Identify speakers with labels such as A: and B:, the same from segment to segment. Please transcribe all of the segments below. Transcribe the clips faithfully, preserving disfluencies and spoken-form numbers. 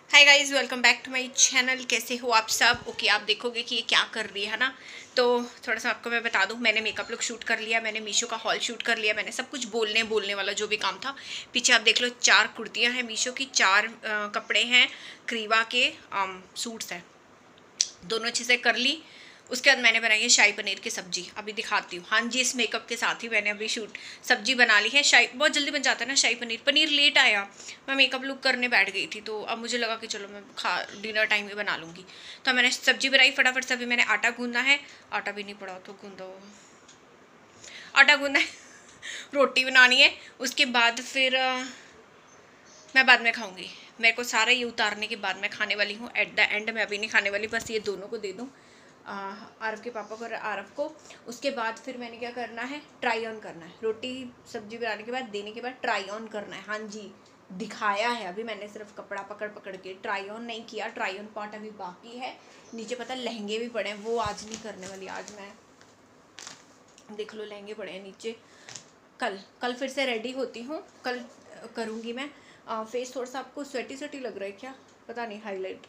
A: Hi guys, welcome back to my channel. कैसे हो आप सब? ओके okay, आप देखोगे कि ये क्या कर रही है ना, तो थोड़ा सा आपको मैं बता दूं। मैंने मेकअप लुक शूट कर लिया, मैंने मीशो का हॉल शूट कर लिया, मैंने सब कुछ बोलने बोलने वाला जो भी काम था। पीछे आप देख लो, चार कुर्तियां हैं मीशो की, चार आ, कपड़े हैं क्रीवा के, आम, सूट्स हैं, दोनों चीज़ें कर ली। उसके बाद मैंने बनाई है शाही पनीर की सब्जी, अभी दिखाती हूँ। हाँ जी, इस मेकअप के साथ ही मैंने अभी शूट सब्जी बना ली है। शाही बहुत जल्दी बन जाता है ना शाही पनीर। पनीर लेट आया, मैं मेकअप लुक करने बैठ गई थी, तो अब मुझे लगा कि चलो मैं खा डिनर टाइम में बना लूँगी। तो मैंने सब्जी बनाई फटाफट से। अभी मैंने आटा गूंदना है, आटा भी नहीं पड़ा तो गूंदो, आटा गूंदना है रोटी बनानी है। उसके बाद फिर आ, मैं बाद में खाऊंगी। मेरे को सारा ये उतारने के बाद मैं खाने वाली हूँ। एट द एंड मैं अभी नहीं खाने वाली, बस ये दोनों को दे दूँ, आरव के पापा को और आरव को। उसके बाद फिर मैंने क्या करना है, ट्राई ऑन करना है। रोटी सब्जी बनाने के बाद, देने के बाद ट्राई ऑन करना है। हाँ जी, दिखाया है अभी मैंने, सिर्फ कपड़ा पकड़ पकड़ के, ट्राई ऑन नहीं किया। ट्राई ऑन पार्ट अभी बाकी है। नीचे पता लहंगे भी पड़े हैं, वो आज नहीं करने वाली। आज मैं देख लो लहंगे पड़े हैं नीचे, कल कल फिर से रेडी होती हूँ, कल करूँगी मैं। आ, फेस थोड़ा सा आपको स्वेटी स्वेटी लग रहा है क्या, पता नहीं, हाईलाइट।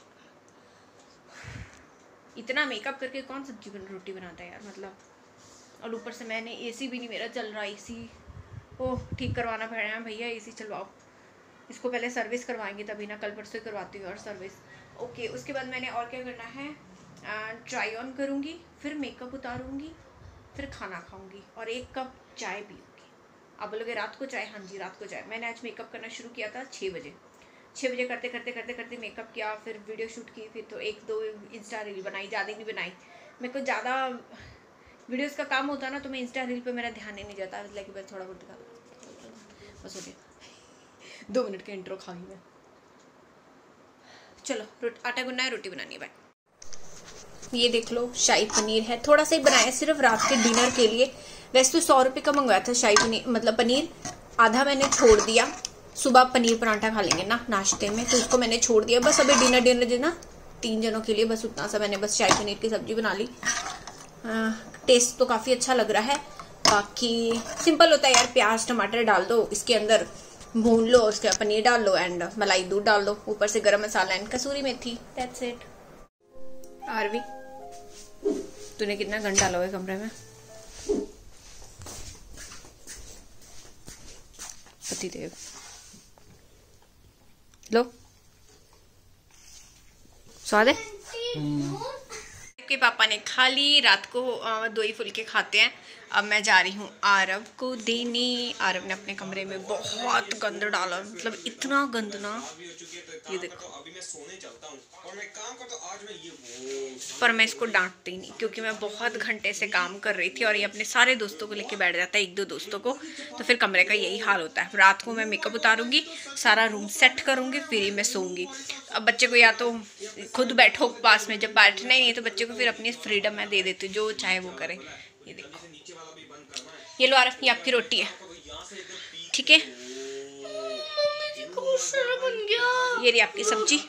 A: इतना मेकअप करके कौन सब्जी बन रोटी बनाता है यार, मतलब। और ऊपर से मैंने एसी भी नहीं मेरा चल रहा, एसी ओह ठीक करवाना पड़ रहा है भैया, एसी चलवाओ। इसको पहले सर्विस करवाएंगे तभी ना, कल परसों करवाती हूँ और सर्विस। ओके, उसके बाद मैंने और क्या करना है, ट्राई ऑन करूँगी, फिर मेकअप उतारूँगी, फिर खाना खाऊँगी और एक कप चाय पीऊँगी। आप बोलोगे रात को चाय? हाँ जी, रात को चाय। मैंने आज मेकअप करना शुरू किया था छः बजे। छः बजे करते करते करते करते मेकअप किया, फिर वीडियो शूट की, फिर तो एक दो इंस्टा रील बनाई, ज़्यादा नहीं बनाई। मेरे को ज़्यादा वीडियोस का काम होता ना, तो मैं इंस्टा रील पे मेरा ध्यान ही नहीं जाता, लेकिन बस थोड़ा बहुत दिखा, बस हो गया। दो मिनट का इंट्रो खा गई मैं। चलो आटा गूंदना है, रोटी बनानी है। बाय। ये देख लो शाही पनीर है, थोड़ा सा ही बनाया सिर्फ रात के डिनर के लिए। वैसे तो सौ रुपये का मंगवाया था शाही पनीर, मतलब पनीर आधा मैंने छोड़ दिया। सुबह पनीर पराठा खा लेंगे ना नाश्ते में, तो उसको मैंने छोड़ दिया। बस अभी डिनर डिनर देना तीन जनों के लिए, बस उतना सा मैंने बस शाही पनीर की सब्जी बना ली। आ, टेस्ट तो काफ़ी अच्छा लग रहा है। बाकी सिंपल होता है यार, प्याज टमाटर डाल दो इसके अंदर, भून लो, उसके बाद पनीर डाल लो एंड मलाई दूध डाल दो, ऊपर से गरम मसाला एंड कसूरी मेथी, दैट्स इट। आरवी, तूने कितना गंद डाला हुआ है कमरे में? पतिदेव लो, स्वाद है। के पापा ने खा ली, रात को दो ही फुलके खाते हैं। अब मैं जा रही हूँ आरव को देने। आरव ने अपने कमरे में बहुत गंद डाला, मतलब इतना गंद ना, ये देखो। पर मैं इसको डांटती नहीं, क्योंकि मैं बहुत घंटे से काम कर रही थी और ये अपने सारे दोस्तों को लेके बैठ जाता है, एक दो दोस्तों को, तो फिर कमरे का यही हाल होता है। रात को मैं मेकअप उतारूंगी, सारा रूम सेट करूंगी, फिर मैं सोऊंगी। अब बच्चे को या तो खुद बैठो पास में, जब बैठना ही नहीं तो बच्चे को फिर अपनी फ्रीडम मैं दे देती हूँ, जो चाहे वो करे। ये देखो, ये लो आरफ, ये आपकी रोटी है, ठीक है। ये रही आपकी सब्जी।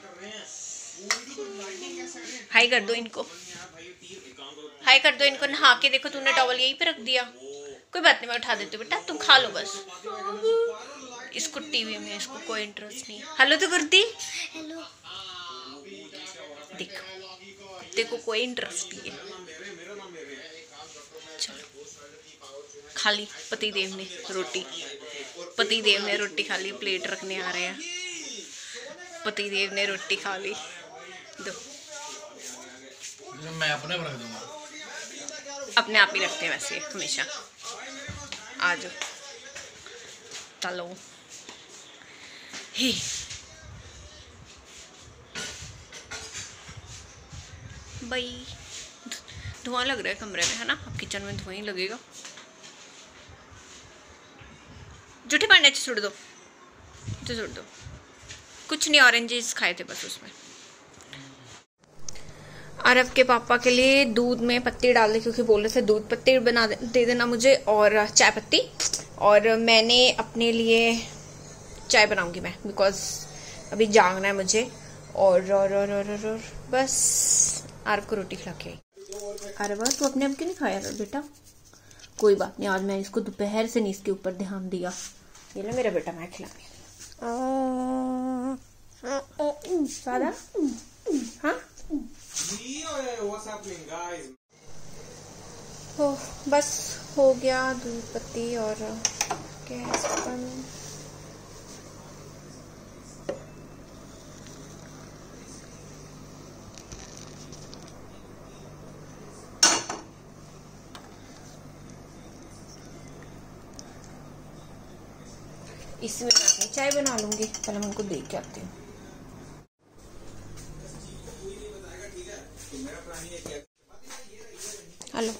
A: हाई कर दो इनको, हाई कर दो इनको। नहा के देखो, तूने टॉवल यहीं पे रख दिया। कोई बात नहीं, मैं उठा देती हूँ बेटा, तुम खा लो बस। इसको टीवी में, इसको कोई इंटरेस्ट नहीं। हेलो तो करती, हेलो, देखो देखो, कोई इंटरेस्ट नहीं है। चलो खा ली पतिदेव ने रोटी, पतिदेव ने रोटी खा ली। प्लेट रखने आ रहे हैं, पतिदेव ने रोटी खा ली। दो,
B: मैं अपने रख दूंगा,
A: अपने आप ही रखते हैं वैसे हमेशा। आ जाओ, चलो ही। भाई धुआं लग रहा है कमरे में, है ना? अब किचन में धुआं ही लगेगा। जूठे पानी छोड़ दो, तो छोड़ दो। कुछ नहीं, ऑरेंजेस खाए थे बस उसमें। आरव के पापा के लिए दूध में पत्ती डाल दी, क्योंकि बोल रहे थे दूध पत्ती बना दे, दे देना मुझे, और चाय पत्ती। और मैंने अपने लिए चाय बनाऊंगी मैं, बिकॉज अभी जागना है मुझे। और, और, और, और, और, और बस आरव को रोटी खिला के आई। आरव तू अपने आप क्यों नहीं खाया बेटा? कोई बात नहीं, आज मैं इसको दोपहर से नहीं इसके ऊपर ध्यान दिया। ये ना मेरा बेटा, मैं खिलाऊंगी। सादा हाँ हो बस हो गया दूध पत्ती और गैस बंद। इसमें मैं अपनी चाय बना लूंगी। पहले मैं उनको देख के आती हूँ। हेलो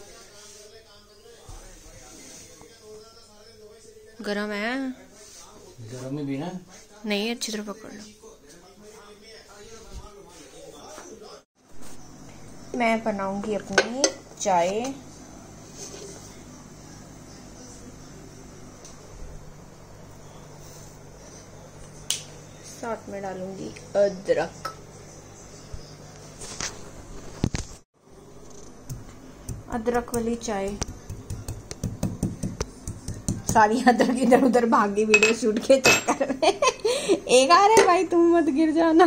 A: गरम है?
B: गरम में भी ना
A: नहीं, अच्छी तरह पकड़ लो। मैं बनाऊंगी अपनी चाय। साथ में डालूंगी अदरक। अदरक वाली चाय। सारी अदरक इधर उधर भागी वीडियो शूट के चक्कर में। एक आ रहा है भाई, तुम मत गिर जाना।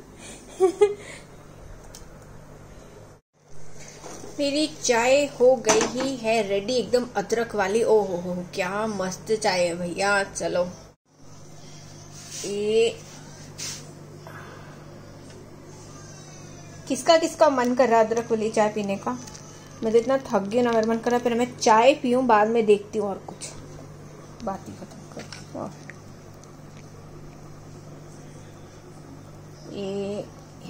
A: मेरी चाय हो गई ही है रेडी, एकदम अदरक वाली। ओहो हो क्या मस्त चाय है भैया। चलो ये किसका किसका मन कर रहा है अदरक वाली चाय पीने का? मैं तो इतना थक गई ना, मेरा मन कर रहा है पहले मैं चाय पीऊं, बाद में देखती हूँ और कुछ। बात ही खत्म कर। ये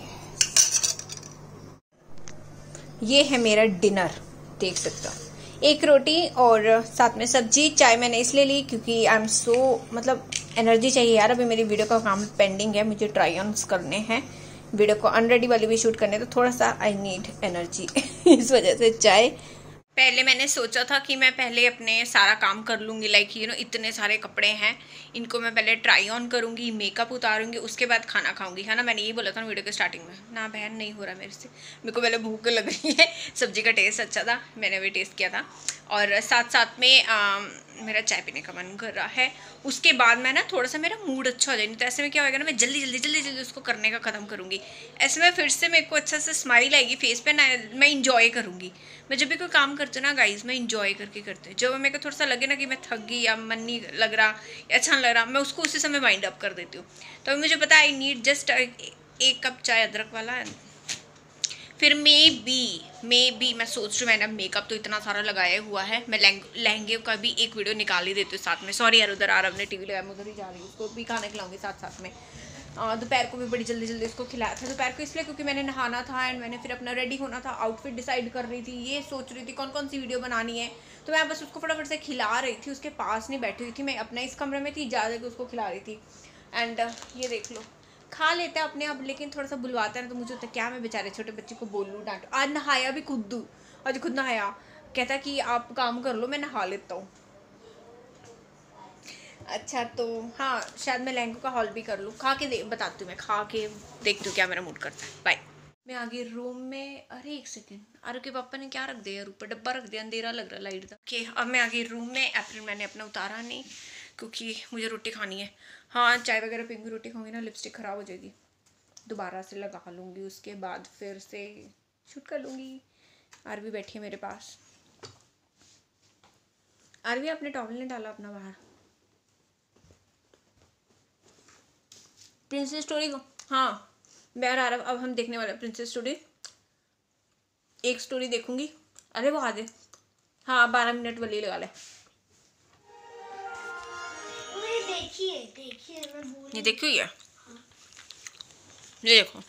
A: ये है मेरा डिनर, देख सकते हो। एक रोटी और साथ में सब्जी। चाय मैंने इसलिए ली क्योंकि आई एम सो मतलब एनर्जी चाहिए यार। अभी मेरी वीडियो का काम पेंडिंग है, मुझे ट्राई ऑन्स करने हैं, वीडियो को अनरेडी वाली भी शूट करने, तो थोड़ा सा आई नीड एनर्जी। इस वजह से चाय। पहले मैंने सोचा था कि मैं पहले अपने सारा काम कर लूँगी, लाइक यू नो इतने सारे कपड़े हैं, इनको मैं पहले ट्राई ऑन करूँगी, मेकअप उतारूँगी, उसके बाद खाना खाऊंगी, है ना। मैंने यही बोला था वीडियो के स्टार्टिंग में ना। बहन नहीं हो रहा मेरे से, मेरे को पहले भूख लग रही है। सब्जी का टेस्ट अच्छा था, मैंने भी टेस्ट किया था, और साथ साथ में आ, मेरा चाय पीने का मन कर रहा है। उसके बाद मैं ना थोड़ा सा मेरा मूड अच्छा हो जाए। नहीं तो ऐसे में क्या होगा ना, मैं जल्दी जल्दी जल्दी जल्दी उसको करने का ख़त्म करूँगी। ऐसे में फिर से मेरे को अच्छा से स्माइल आएगी फेस पे ना, मैं इंजॉय करूँगी। मैं जब भी कोई काम करती हूँ ना गाइज, मैं इंजॉय करके करती हूँ। जब मेरे को थोड़ा सा लगे ना कि मैं थक गई या मन नहीं लग रहा या अच्छा नहीं लग रहा, मैं उसको उसी समय वाइंड अप कर देती हूँ। तो मुझे पता है आई नीड जस्ट एक कप चाय अदरक वाला। फिर मे बी मे बी मैं सोच रही हूँ, मैंने मेकअप तो इतना सारा लगाया हुआ है, मैं लहंगे का भी एक वीडियो निकाल ही देती हूँ साथ में। सॉरी यार, उधर आरव ने टीवी लगाया, मैं उधर ही जा रही हूँ, उसको भी खाना खिलाऊंगी साथ साथ में। दोपहर को भी बड़ी जल्दी जल्दी उसको खिलाया था। दोपहर को इसलिए क्योंकि मैंने नहाना था एंड मैंने फिर अपना रेडी होना था, आउटफिट डिसाइड कर रही थी, ये सोच रही थी कौन कौन सी वीडियो बनानी है। तो मैं बस उसको फटाफट से खिला रही थी, उसके पास नहीं बैठी हुई थी, मैं अपने इस कमरे में थी, जा के उसको खिला रही थी। एंड ये देख लो, खा लेता है अपने आप, लेकिन थोड़ा सा बुलवाता है ना, तो मुझे होता है क्या मैं बेचारे छोटे बच्चे को बोल लूँ, डांटो। आज नहाया भी खुद दूँ, आज खुद नहाया, कहता कि आप काम कर लो, मैं नहा लेता हूँ। अच्छा तो हाँ, शायद मैं लहंगों का हॉल भी कर लूँ। खा के दे बताती हूँ, मैं खा के देखती हूँ क्या मेरा मूड करता है। बाय। मैं आ गई रूम में। अरे एक सेकेंड, आरव के पापा ने क्या रख दिया यार ऊपर? डब्बा रख दिया, अंधेरा लग रहा है लाइट का। ओके, अब मैं आ गई रूम में। एप्रिल मैंने अपना उतारा नहीं क्योंकि मुझे रोटी खानी है। हाँ, चाय वगैरह पीऊँगी, रोटी खाऊंगी ना, लिपस्टिक ख़राब हो जाएगी। दोबारा से लगा लूँगी, उसके बाद फिर से शूट कर लूँगी। आरवी बैठी है मेरे पास। आरवी, आपने टॉवल नहीं डाला अपना बाहर? प्रिंसेस स्टोरी को हाँ, मैं और आरव अब हम देखने वाले प्रिंसेस स्टोरी। एक स्टोरी देखूंगी। अरे वो आ दे। हाँ, बारह मिनट वाली लगा ले। देखिए देखिए, ये देखी हुई है। हाँ। ये देखो,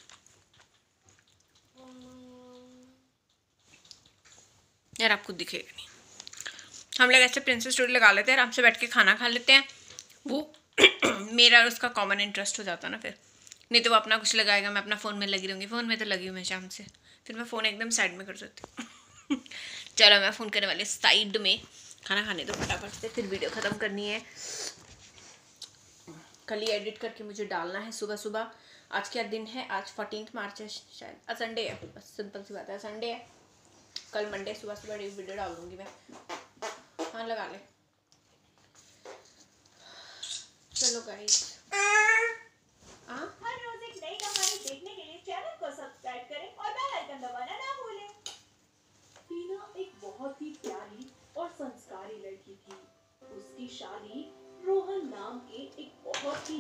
A: यार आपको दिखेगा नहीं। हम लोग ऐसे प्रिंसेस स्टोरी लगा लेते हैं, आराम से बैठ के खाना खा लेते हैं। वो मेरा और उसका कॉमन इंटरेस्ट हो जाता है ना फिर। नहीं तो वो अपना कुछ लगाएगा, मैं अपना फ़ोन में लगी रहूँगी। फ़ोन में तो लगी हूँ मैं शाम से, फिर मैं फ़ोन एकदम साइड में कर देती हूँ। चलो, मैं फ़ोन करने वाली साइड में। खाना खाने दो फटाफट से, फिर वीडियो ख़त्म करनी है। कल ही एडिट करके मुझे डालना है सुबह सुबह। आज क्या दिन है? आज फोर्टीन मार्च है शायद, आज संडे है। बस सिंपल सी बात है, संडे है। कल मंडे सुबह सुबह वीडियो डाल दूँगी मैं। हाँ, लगा ले। चलो गाइस, हाँ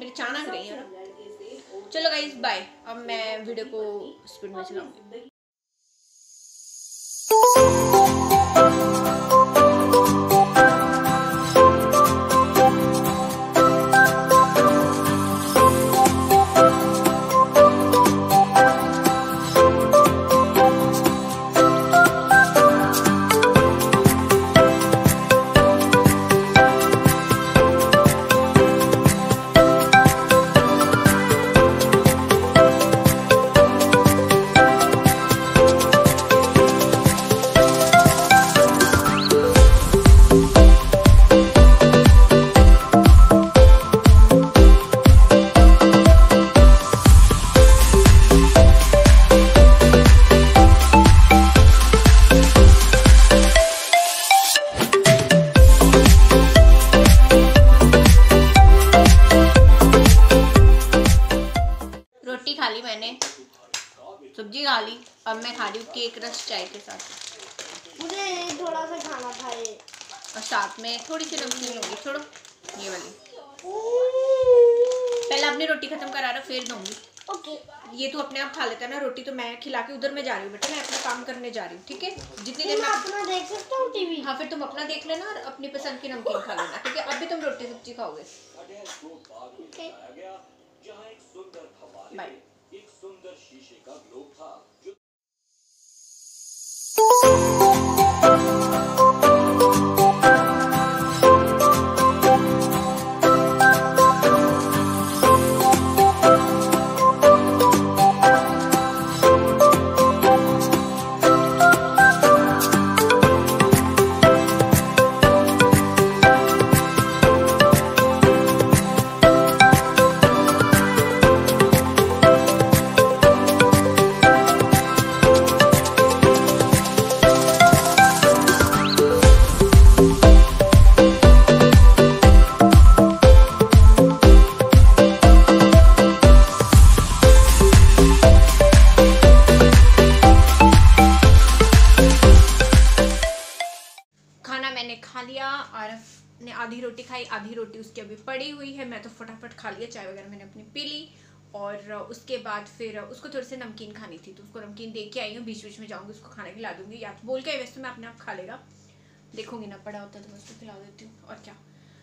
A: मेरी चाह ना रही है ना। चलो गाइस बाय, अब मैं वीडियो को स्पीड में चलाऊँ। रोटी खा ली मैंने, सब्जी खा ली, अब मैं खा रही हूँ केक रस चाय के साथ।
C: मुझे थोड़ा सा खाना था ये,
A: और साथ में थोड़ी सी नमकीन होगी, छोड़ो ये वाली। पहले अपनी रोटी खत्म करा रहा फिर दूंगी।
C: ओके।
A: ये तू अपने आप खा लेता है ना रोटी, तो मैं खिला के उधर मैं जा रही हूँ बेटा, मैं अपना काम करने जा रही हूँ, ठीक है? जितनी देर
C: मैं
A: मैं
C: अपना देख सकता हूँ टीवी?
A: हाँ, फिर तुम अपना देख लेना और अपनी पसंद की नमकीन खा लेना, ठीक है? अभी तुम रोटी सब्जी खाओगे। बाय। खाना मैंने खा लिया और ने आधी रोटी खाई, आधी रोटी उसकी अभी पड़ी हुई है। मैं तो फटाफट खा लिया, चाय वगैरह मैंने अपनी पी ली और उसके बाद फिर उसको थोड़ी सी नमकीन खानी थी तो उसको नमकीन दे के आई हूँ। बीच बीच में जाऊँगी उसको खाना खिला दूँगी, या तो बोल के वैसे तो मैं अपने आप खा लेगा, देखूँगी ना पड़ा होता तो मैं उसको खिला देती हूँ। और क्या,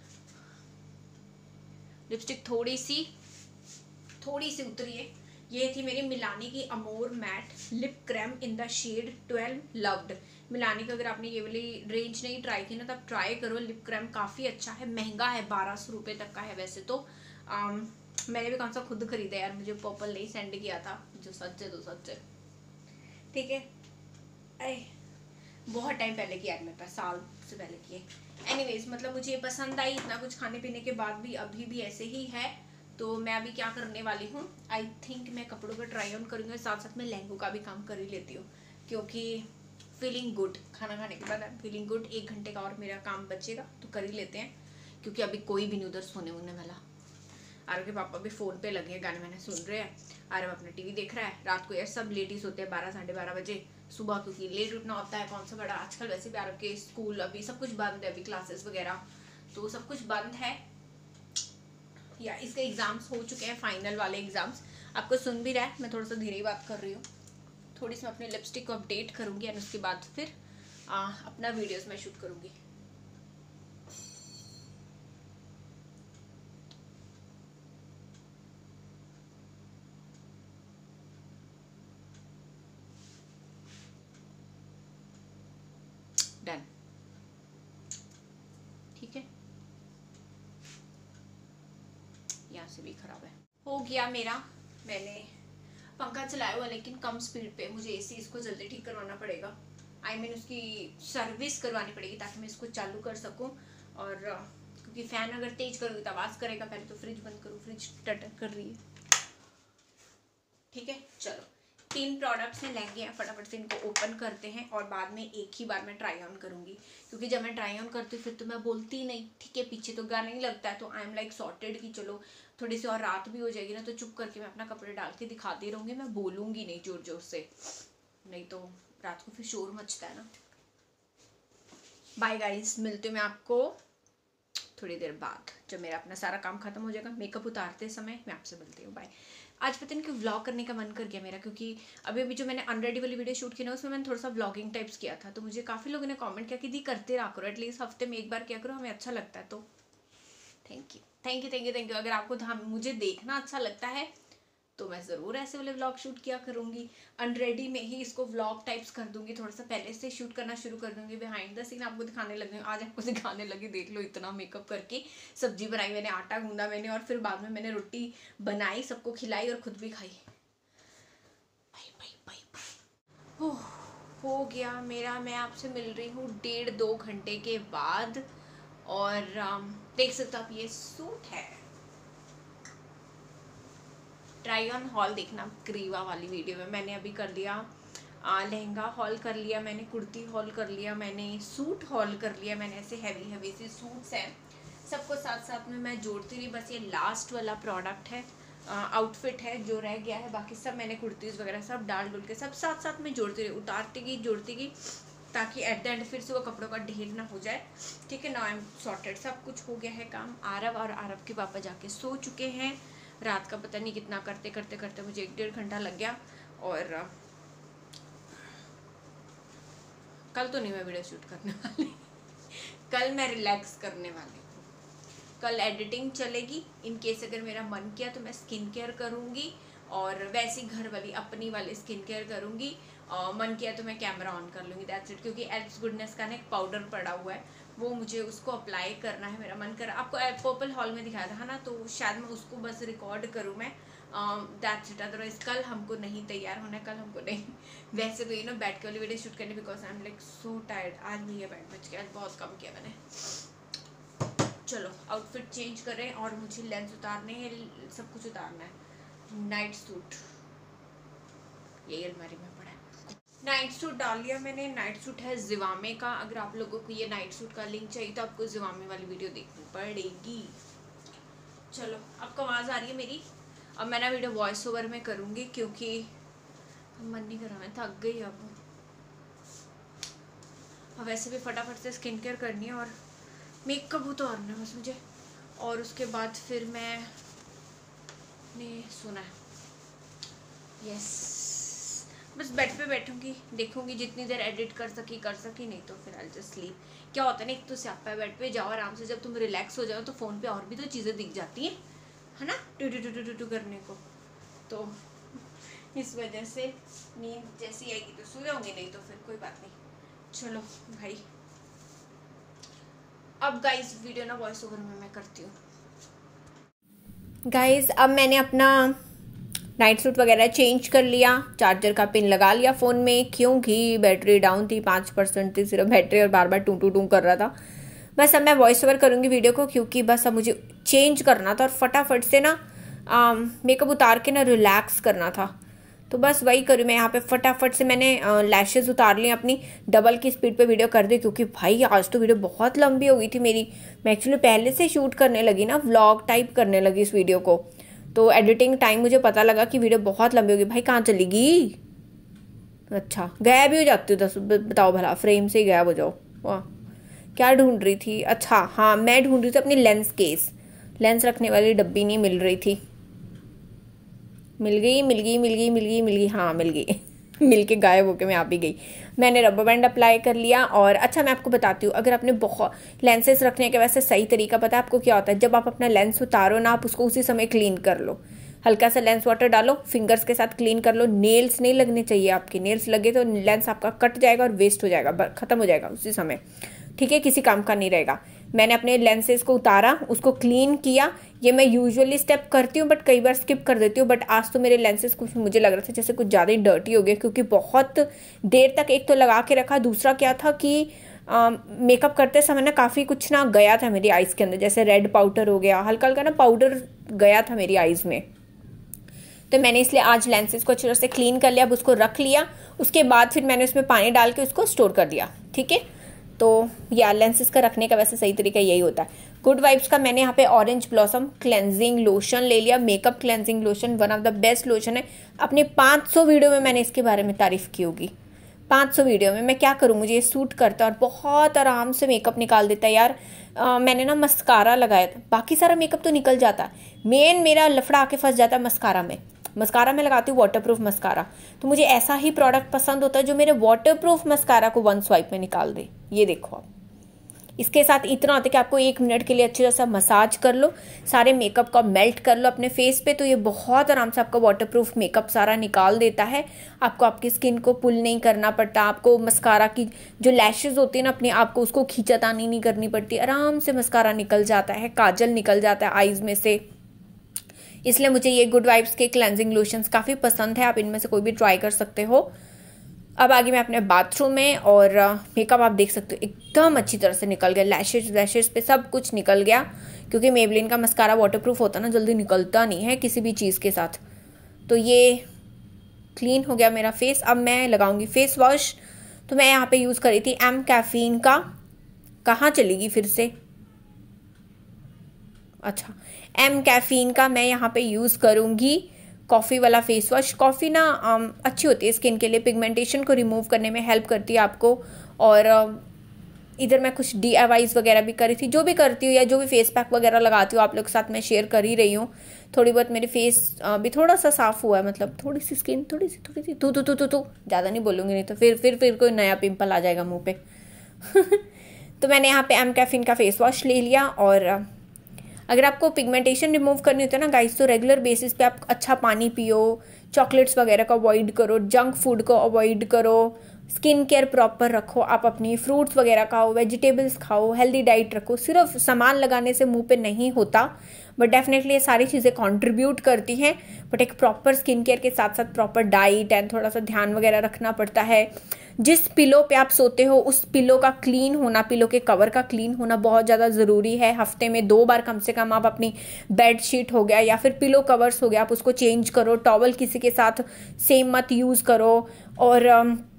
A: लिपस्टिक थोड़ी सी थोड़ी सी उतरी है। ये थी मेरी मिलानी की amore matte lip cream in the shade twelve loved. Milani का अगर आपने ये वाली रेंज नहीं ट्राई की ना तो आप ट्राई करो, लिप क्रीम काफ़ी अच्छा है, महंगा है, बारह सौ रुपये तक का है वैसे तो। आम, मैंने भी कौन सा खुद खरीदा यार, मुझे पर्पल नहीं सेंड किया था, जो सच है तो सच है, ठीक है? अरे बहुत टाइम पहले किया मेरे पास, साल से पहले किए। एनीवेज मतलब मुझे ये पसंद आई, इतना कुछ खाने पीने के बाद भी अभी भी ऐसे ही है। तो मैं अभी क्या करने वाली हूँ, आई थिंक मैं कपड़ों का ट्राई ऑन करूँगी, साथ साथ में लहंगों का भी काम कर ही लेती हूँ, क्योंकि फीलिंग गुड, खाना खाने के बाद आई एम फीलिंग गुड। एक घंटे का और मेरा काम बचेगा तो कर ही लेते हैं, क्योंकि अभी कोई भी नहीं उधर सोने वोने वाला। आरव के पापा भी फ़ोन पे लगे हैं, गाने वाने सुन रहे हैं, आरव अपना टीवी देख रहा है। रात को यार सब लेट ही सोते हैं, बारह साढ़े बारह बजे। सुबह क्योंकि लेट उठना होता है, कौन सा बड़ा आजकल वैसे भी आरव के स्कूल अभी सब कुछ बंद है, अभी क्लासेस वगैरह तो सब कुछ बंद है, या इसके एग्ज़ाम्स हो चुके हैं, फाइनल वाले एग्ज़ाम्स। आपको सुन भी रहा है, मैं थोड़ा सा धीरे ही बात कर रही हूँ। थोड़ी सी मैं अपने लिपस्टिक को अपडेट करूँगी और उसके बाद फिर आ, अपना वीडियोस में शूट करूँगी। डन, ठीक है? यहाँ से भी खराब है, हो गया मेरा। मैंने पंखा चलाया हुआ लेकिन कम स्पीड पे, मुझे एसी इसको जल्दी ठीक करवाना पड़ेगा, आई मीन उसकी सर्विस करवानी पड़ेगी ताकि मैं इसको चालू कर सकूं। और क्योंकि फ़ैन अगर तेज करूँगी तो आवाज़ करेगा। पहले तो फ्रिज बंद करूँ, फ्रिज टटर कर रही है, ठीक है? चलो, तीन प्रोडक्ट्स हैं, लहंगे हैं, फटाफट से इनको ओपन करते हैं और बाद में एक ही बार मैं ट्राई ऑन करूँगी, क्योंकि जब मैं ट्राई ऑन करती हूँ फिर तो मैं बोलती नहीं, ठीक है? पीछे तो गाना ही लगता है, तो आई एम लाइक सॉर्टेड कि चलो थोड़ी सी और रात भी हो जाएगी ना तो चुप करके मैं अपना कपड़े डाल के दिखाती रहूँगी, मैं बोलूँगी नहीं जोर जोर से, नहीं तो रात को फिर शोर मचता है ना। बाय गाइस, मिलते हैं मैं आपको थोड़ी देर बाद जब मेरा अपना सारा काम खत्म हो जाएगा, मेकअप उतारते समय मैं आपसे मिलती हूँ। बाय। आज पता नहीं क्यों व्लॉग करने का मन कर गया मेरा, क्योंकि अभी अभी जो मैंने अनरेडी वाली वीडियो शूट की ना उसमें मैंने थोड़ा सा व्लॉगिंग टाइप्स किया था, तो मुझे काफ़ी लोगों ने कमेंट किया कि दी करते रहा करो, एटलीस्ट हफ्ते में एक बार किया करो, हमें अच्छा लगता है। तो thank you thank you thank you thank you. अगर आपको हाँ मुझे देखना अच्छा लगता है तो मैं ज़रूर ऐसे वाले व्लॉग शूट किया करूँगी। अनरेडी में ही इसको व्लॉग टाइप्स कर दूंगी, थोड़ा सा पहले से शूट करना शुरू कर दूंगी, बिहाइंड द सीन आपको दिखाने लगे। आज आपको दिखाने लगी, देख लो इतना मेकअप करके सब्जी बनाई मैंने, आटा गूंदा मैंने, और फिर बाद में मैंने रोटी बनाई, सबको खिलाई और खुद भी खाई। Bye bye bye bye. Oh हो गया मेरा, मैं आपसे मिल रही हूँ डेढ़ दो घंटे के बाद। और um, देख सकते हो आप ये सूट है, ट्राई ऑन हॉल देखना ग्रीवा वाली वीडियो में। मैंने अभी कर लिया आ, लहंगा हॉल कर लिया मैंने, कुर्ती हॉल कर लिया मैंने, सूट हॉल कर लिया मैंने। ऐसे हैवी हैवी सी सूट्स हैं, सबको साथ साथ में मैं जोड़ती रही। बस ये लास्ट वाला प्रोडक्ट है, आउटफिट है जो रह गया है, बाकी सब मैंने कुर्तीज़ वगैरह सब डाल डुल के सब साथ साथ में जोड़ती रही, उतारती गई जोड़ती गई, ताकि एट द एंड फिर से वो कपड़ों का ढेर ना हो जाए। ठीक है, नाउ आई एम सॉर्टेड, सब कुछ हो गया है काम। आरव और आरव के पापा जाके सो चुके हैं। रात का पता नहीं कितना करते करते करते मुझे एक डेढ़ घंटा लग गया। और कल तो नहीं मैं वीडियो शूट करने वाली कल मैं रिलैक्स करने वाली हूँ। कल एडिटिंग चलेगी, इन केस अगर मेरा मन किया तो मैं स्किन केयर करूँगी, और वैसी घर वाली अपनी वाली स्किन केयर करूँगी। और मन किया तो मैं कैमरा ऑन कर लूँगी, दैट्स इट। क्योंकि एल्प्स गुडनेस का ना एक पाउडर पड़ा हुआ है, वो मुझे उसको अप्लाई करना है, मेरा मन कर। आपको पर्पल हॉल में दिखाया था ना, तो शायद मैं उसको बस रिकॉर्ड करूँ मैं, दैट्स इट। अदरवाइज कल हमको नहीं तैयार होना है, कल हमको नहीं वैसे भी ना बैठ के वाली वीडियो शूट करनी, because I am like so tired. आज नहीं है बैठ बच के, आज बहुत कम किया मैंने। चलो आउटफिट चेंज करें, और मुझे लेंस उतारने हैं, सब कुछ उतारना है। नाइट सूट यही अलमारी में पड़ा है। नाइट सूट डाल लिया मैंने, नाइट सूट है जिवामे का। अगर आप लोगों को ये नाइट सूट का लिंक चाहिए तो आपको जिवामे वाली वीडियो देखनी पड़ेगी। चलो आपको आवाज़ आ रही है मेरी? अब मैं ना वीडियो वॉइस ओवर में करूँगी, क्योंकि मन नहीं कर रहा, मैं थक गई अब। अब वैसे भी फटाफट से स्किन केयर करनी है और मेकअप उतारना है बस मुझे, और उसके बाद फिर मैं ने सुना है यस बस बेड पे बैठूंगी, देखूंगी जितनी देर एडिट कर सकी कर सकी, नहीं तो फिर आई जस्ट स्लीप। क्या होता है ना, एक तो स्यापा है, बेड पे जाओ आराम से, जब तुम रिलैक्स हो जाओ तो फ़ोन पे और भी तो चीज़ें दिख जाती हैं, है ना, टू टू टू टू टू करने को। तो इस वजह से नींद जैसी आएगी तो सो जाऊंगी, नहीं तो फिर कोई बात नहीं। चलो भाई, अब गाइस वीडियो ना वॉइस ओवर में मैं करती हूँ। गाइस अब मैंने अपना नाइट सूट वगैरह चेंज कर लिया, चार्जर का पिन लगा लिया फ़ोन में, क्योंकि बैटरी डाउन थी, पाँच परसेंट थी सिर्फ बैटरी, और बार बार टू टू टू कर रहा था। बस अब मैं वॉइस ओवर करूँगी वीडियो को, क्योंकि बस अब मुझे चेंज करना था और फटाफट से ना मेकअप उतार के ना रिलैक्स करना था। तो बस वही करूँ मैं यहाँ पे, फटाफट से मैंने लैशेज़ उतार ली अपनी, डबल की स्पीड पे वीडियो कर दी, क्योंकि भाई आज तो वीडियो बहुत लंबी हो गई थी मेरी। मैं एक्चुअली पहले से शूट करने लगी ना, व्लॉग टाइप करने लगी इस वीडियो को, तो एडिटिंग टाइम मुझे पता लगा कि वीडियो बहुत लंबी होगी। भाई कहाँ चली गई? अच्छा गायब ही हो जाती हो, दस बताओ भला, फ्रेम से ही गायब हो जाओ। वाह, क्या ढूंढ रही थी? अच्छा हाँ, मैं ढूंढ रही थी अपनी लेंस केस, लेंस रखने वाली डब्बी नहीं मिल रही थी। मिल गई मिल गई मिल गई मिल गई मिल गई हाँ मिल गई मिल के गायब होके मैं आ भी गई। मैंने रबर बैंड अप्लाई कर लिया। और अच्छा मैं आपको बताती हूँ, अगर आपने बहुत लेंसेज रखने के वैसे सही तरीका पता है आपको क्या होता है? जब आप अपना लेंस उतारो ना, आप उसको उसी समय क्लीन कर लो, हल्का सा लेंस वाटर डालो, फिंगर्स के साथ क्लीन कर लो। नेल्स नहीं लगने चाहिए आपके, नेल्स लगे तो लेंस आपका कट जाएगा और वेस्ट हो जाएगा, खत्म हो जाएगा उसी समय, ठीक है, किसी काम का नहीं रहेगा। मैंने अपने लेंसेज को उतारा, उसको क्लीन किया। ये मैं यूजुअली स्टेप करती हूँ बट कई बार स्किप कर देती हूँ, बट आज तो मेरे लेंसेज कुछ मुझे लग रहा था जैसे कुछ ज़्यादा ही डर्टी हो गए, क्योंकि बहुत देर तक एक तो लगा के रखा, दूसरा क्या था कि मेकअप करते समय ना काफ़ी कुछ ना गया था मेरी आइज़ के अंदर, जैसे रेड पाउडर हो गया, हल्का हल्का ना पाउडर गया था मेरी आइज़ में। तो मैंने इसलिए आज लेंसेज को अच्छी तरह से क्लीन कर लिया, अब उसको रख लिया। उसके बाद फिर मैंने उसमें पानी डाल के उसको स्टोर कर दिया, ठीक है। तो या लेंसेज का रखने का वैसे सही तरीका यही होता है। गुड वाइब्स का मैंने यहाँ पे ऑरेंज ब्लॉसम क्लेंजिंग लोशन ले लिया, makeup cleansing lotion, one of the best lotion है। अपने पाँच सौ वीडियो में मैंने इसके बारे में तारीफ की होगी, पाँच सौ वीडियो में। मैं क्या करूँ, मुझे ये सूट करता है और बहुत आराम से मेकअप निकाल देता है यार। आ, मैंने ना मस्कारा लगाया था, बाकी सारा मेकअप तो निकल जाता है, मेन मेरा लफड़ा आके फंस जाता है मस्कारा में। मस्कारा में लगाती हूँ वाटरप्रूफ मस्कारा, तो मुझे ऐसा ही प्रोडक्ट पसंद होता है जो मेरे वाटरप्रूफ मस्कारा को वन स्वाइप में निकाल दे। ये देखो आप, इसके साथ इतना होता है कि आपको एक मिनट के लिए अच्छी तरह से मसाज कर लो, सारे मेकअप का मेल्ट कर लो अपने फेस पे, तो ये बहुत आराम से आपका वाटरप्रूफ मेकअप सारा निकाल देता है। आपको आपकी स्किन को पुल नहीं करना पड़ता, आपको मस्कारा की जो लैशेज होती है ना अपने आप को, उसको खींचातानी नहीं करनी पड़ती, आराम से मस्कारा निकल जाता है, काजल निकल जाता है आईज में से। इसलिए मुझे ये गुड वाइब्स के क्लेंजिंग लोशंस काफ़ी पसंद है, आप इनमें से कोई भी ट्राई कर सकते हो। अब आगे मैं अपने बाथरूम में, और मेकअप आप देख सकते हो एकदम अच्छी तरह से निकल गया, लैशेज लैशेज पे सब कुछ निकल गया, क्योंकि मेबलिन का मस्कारा वाटरप्रूफ होता ना, जल्दी निकलता नहीं है किसी भी चीज़ के साथ। तो ये क्लीन हो गया मेरा फेस। अब मैं लगाऊंगी फेस वॉश। तो मैं यहाँ पे यूज़ करी थी एम कैफीन का, कहाँ चलेगी फिर से, अच्छा एम कैफीन का मैं यहाँ पे यूज़ करूँगी कॉफ़ी वाला फेस वॉश। कॉफ़ी ना आम, अच्छी होती है स्किन के लिए, पिगमेंटेशन को रिमूव करने में हेल्प करती है आपको। और इधर मैं कुछ डी आई वाईज वगैरह भी करी थी, जो भी करती हूँ या जो भी फेस पैक वगैरह लगाती हूँ आप लोग के साथ मैं शेयर कर ही रही हूँ। थोड़ी बहुत मेरे फेस भी थोड़ा सा साफ़ हुआ है, मतलब थोड़ी सी स्किन थोड़ी सी थोड़ी सी तू तू तू तू तू ज़्यादा नहीं बोलूँगी, नहीं तो फिर फिर फिर कोई नया पिंपल आ जाएगा मुँह पे। तो मैंने यहाँ पे एम कैफीन का फेस वॉश ले लिया। और अगर आपको पिगमेंटेशन रिमूव करनी होती है ना गाइस, तो रेगुलर बेसिस पे आप अच्छा पानी पियो, चॉकलेट्स वगैरह को अवॉइड करो, जंक फूड को अवॉइड करो, स्किन केयर प्रॉपर रखो, आप अपनी फ्रूट्स वगैरह खाओ, वेजिटेबल्स खाओ, हेल्दी डाइट रखो। सिर्फ सामान लगाने से मुंह पे नहीं होता, बट डेफिनेटली ये सारी चीज़ें कंट्रीब्यूट करती हैं, बट एक प्रॉपर स्किन केयर के साथ साथ प्रॉपर डाइट एंड थोड़ा सा ध्यान वगैरह रखना पड़ता है। जिस पिलो पे आप सोते हो उस पिलो का क्लीन होना, पिलो के कवर का क्लीन होना बहुत ज़्यादा ज़रूरी है। हफ्ते में दो बार कम से कम आप अपनी बेड शीट हो गया या फिर पिलो कवर्स हो गया, आप उसको चेंज करो। टॉवल किसी के साथ सेम मत यूज़ करो। और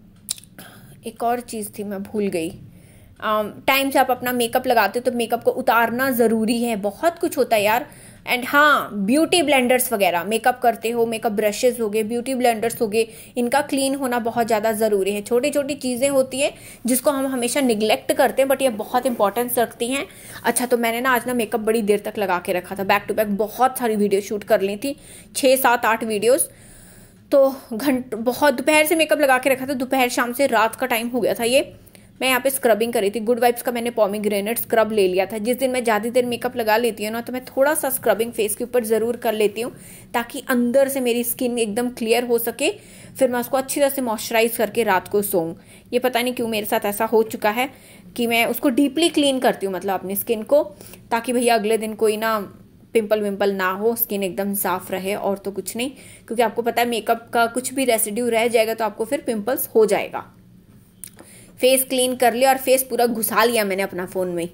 A: एक और चीज़ थी मैं भूल गई, टाइम से आप अपना मेकअप लगाते हो तो मेकअप को उतारना ज़रूरी है। बहुत कुछ होता है यार। एंड हाँ, ब्यूटी ब्लेंडर्स वगैरह, मेकअप करते हो, मेकअप ब्रशेस हो गए, ब्यूटी ब्लेंडर्स हो गए, इनका क्लीन होना बहुत ज़्यादा ज़रूरी है। छोटी छोटी चीज़ें होती हैं जिसको हम हमेशा निगलेक्ट करते हैं, बट ये बहुत इंपॉर्टेंस रखती हैं। अच्छा, तो मैंने ना आज ना मेकअप बड़ी देर तक लगा के रखा था, बैक टू बैक बहुत सारी वीडियो शूट कर ली थी, छः सात आठ वीडियोज़। तो घंट बहुत दोपहर से मेकअप लगा के रखा था, दोपहर शाम से रात का टाइम हो गया था। ये मैं यहाँ पे स्क्रबिंग करी थी, गुड वाइब्स का मैंने पॉमीग्रेनेट स्क्रब ले लिया था। जिस दिन मैं ज़्यादा देर मेकअप लगा लेती हूँ ना, तो मैं थोड़ा सा स्क्रबिंग फेस के ऊपर ज़रूर कर लेती हूँ, ताकि अंदर से मेरी स्किन एकदम क्लियर हो सके। फिर मैं उसको अच्छी तरह से मॉइस्चराइज करके रात को सोऊं। ये पता नहीं क्यों मेरे साथ ऐसा हो चुका है कि मैं उसको डीपली क्लीन करती हूँ, मतलब अपनी स्किन को, ताकि भैया अगले दिन कोई ना पिंपल विंपल ना हो, स्किन एकदम साफ रहे। और तो कुछ नहीं, क्योंकि आपको पता है मेकअप का कुछ भी रेसिड्यू रह जाएगा तो आपको फिर पिंपल्स हो जाएगा। फेस क्लीन कर लिया और फेस पूरा घुसा लिया मैंने अपना फ़ोन में।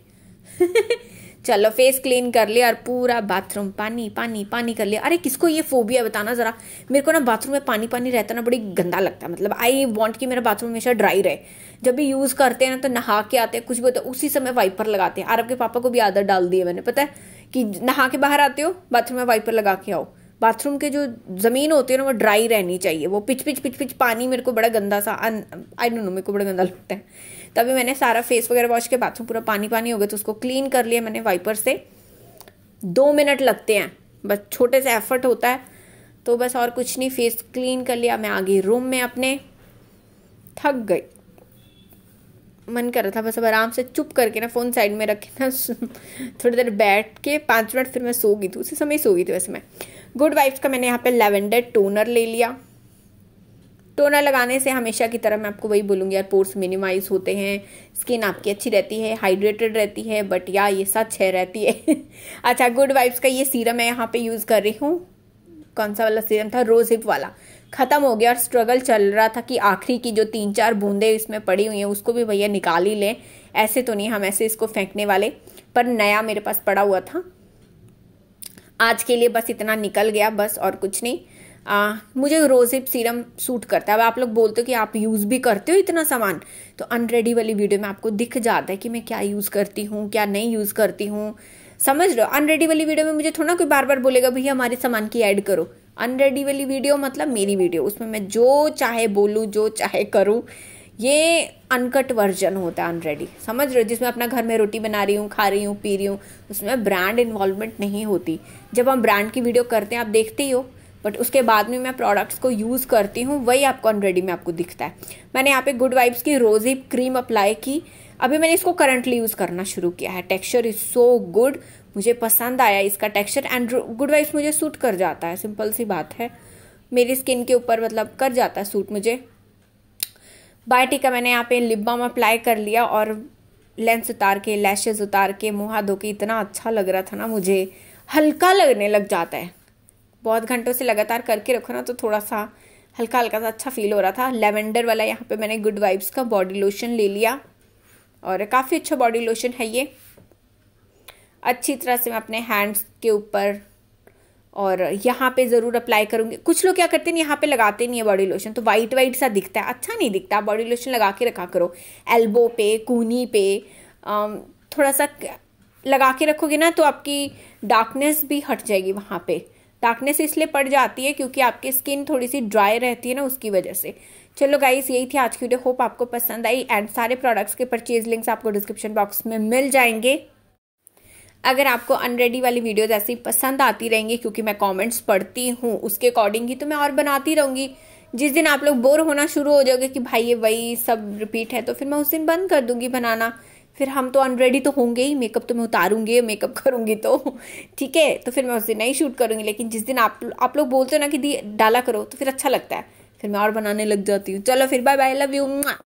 A: चलो फेस क्लीन कर लिया और पूरा बाथरूम पानी पानी पानी कर लिया। अरे किसको ये फोबिया बताना ज़रा, मेरे को ना बाथरूम में पानी पानी रहता ना बड़ी गंदा लगता है। मतलब आई वांट कि मेरा बाथरूम हमेशा ड्राई रहे। जब भी यूज़ करते हैं ना तो नहा के आते हैं, कुछ भी होता है उसी समय वाइपर लगाते हैं। आरब के पापा को भी आदत डाल दी है मैंने, पता है कि नहा के बाहर आते हो बाथरूम में वाइपर लगा के आओ। बाथरूम के जो ज़मीन होती है ना वो ड्राई रहनी चाहिए। वो पिच पिच पिच पिच पानी मेरे को बड़ा गंदा सा, आई डोंट नो, मेरे को बड़ा गंदा लगता है। तभी मैंने सारा फेस वगैरह वॉश के, बाथरूम पूरा पानी पानी हो गया तो उसको क्लीन कर लिया मैंने वाइपर से। दो मिनट लगते हैं बस, छोटे से एफर्ट होता है तो बस, और कुछ नहीं। फेस क्लीन कर लिया, मैं आ गई रूम में अपने, थक गई, मन कर रहा था बस अब आराम से चुप करके ना फ़ोन साइड में रखे ना थोड़ी देर बैठ के पाँच मिनट फिर मैं सो गई थी। उसी समय सो गई थी वैसे मैं। गुड वाइब्स का मैंने यहाँ पे लेवेंडर टोनर ले लिया। टोनर लगाने से हमेशा की तरह मैं आपको वही बोलूँगी यार, पोर्स मिनिमाइज होते हैं, स्किन आपकी अच्छी रहती है, हाइड्रेटेड रहती है। बट यार ये सच है, रहती है। अच्छा, गुड वाइब्स का ये सीरम मैं यहाँ पे यूज़ कर रही हूँ। कौन सा वाला सीरम था? रोज हिप वाला। ख़त्म हो गया और स्ट्रगल चल रहा था कि आखिरी की जो तीन चार बूंदें इसमें पड़ी हुई हैं उसको भी भैया निकाल ही लें। ऐसे तो नहीं हम ऐसे इसको फेंकने वाले, पर नया मेरे पास पड़ा हुआ था। आज के लिए बस इतना निकल गया बस, और कुछ नहीं। आ, मुझे रोज हिप सीरम सूट करता है। अब आप लोग बोलते हो कि आप यूज़ भी करते हो इतना सामान, तो अनरेडी वाली वीडियो में आपको दिख जाता है कि मैं क्या यूज़ करती हूँ क्या नहीं यूज़ करती हूँ। समझ रहे हो? अनरेडी वाली वीडियो में मुझे थोड़ा कोई बार बार बोलेगा भैया हमारे सामान की ऐड करो। अनरेडी वाली वीडियो मतलब मेरी वीडियो, उसमें मैं जो चाहे बोलूँ जो चाहे करूँ, ये अनकट वर्जन होता है अनरेडी, समझ रहे हो, जिसमें अपना घर में रोटी बना रही हूँ, खा रही हूँ, पी रही हूँ, उसमें ब्रांड इन्वॉल्वमेंट नहीं होती। जब हम ब्रांड की वीडियो करते हैं आप देखते ही हो, बट उसके बाद में मैं प्रोडक्ट्स को यूज़ करती हूँ, वही आपको अनरेडी में आपको दिखता है। मैंने यहाँ पे गुड वाइब्स की रोजी क्रीम अप्लाई की, अभी मैंने इसको करंटली यूज़ करना शुरू किया है। टेक्सचर इज़ सो गुड, मुझे पसंद आया इसका टेक्सचर, एंड गुड वाइब्स मुझे सूट कर जाता है, सिंपल सी बात है, मेरी स्किन के ऊपर मतलब कर जाता है सूट मुझे। बायोटी का मैंने यहाँ पे लिप बाम अप्लाई कर लिया और लेंस उतार के, लैशेज उतार के, मुँह हाथ धो के इतना अच्छा लग रहा था ना, मुझे हल्का लगने लग जाता है। बहुत घंटों से लगातार करके रखो ना तो थोड़ा सा हल्का हल्का सा अच्छा फील हो रहा था। लेवेंडर वाला यहाँ पे मैंने गुड वाइब्स का बॉडी लोशन ले लिया और काफ़ी अच्छा बॉडी लोशन है ये। अच्छी तरह से मैं अपने हैंड्स के ऊपर और यहाँ पे ज़रूर अप्लाई करूँगी। कुछ लोग क्या करते हैं, यहाँ पे लगाते नहीं है बॉडी लोशन, तो वाइट वाइट सा दिखता है, अच्छा नहीं दिखता। बॉडी लोशन लगा के रखा करो, एल्बो पे, कूनी पे थोड़ा सा लगा के रखोगे ना तो आपकी डार्कनेस भी हट जाएगी। वहाँ पे डार्कनेस इसलिए पड़ जाती है क्योंकि आपकी स्किन थोड़ी सी ड्राई रहती है ना, उसकी वजह से। चलो गाइस, यही थी आज की वीडियो, होप आपको पसंद आई, एंड सारे प्रोडक्ट्स के परचेज लिंक्स आपको डिस्क्रिप्शन बॉक्स में मिल जाएंगे। अगर आपको अनरेडी वाली वीडियोस ऐसी पसंद आती रहेंगी, क्योंकि मैं कमेंट्स पढ़ती हूँ उसके अकॉर्डिंग ही तो मैं और बनाती रहूँगी। जिस दिन आप लोग बोर होना शुरू हो जाओगे कि भाई ये वही सब रिपीट है, तो फिर मैं उस दिन बंद कर दूँगी बनाना। फिर हम तो अनरेडी तो होंगे ही, मेकअप तो मैं उतारूंगी, मेकअप करूँगी तो ठीक है, तो फिर मैं उस दिन नहीं शूट करूँगी। लेकिन जिस दिन आप आप लोग बोलते हो ना कि दी डाला करो, तो फिर अच्छा लगता है, फिर मैं और बनाने लग जाती हूँ। चलो फिर बाय बाय, लव यू।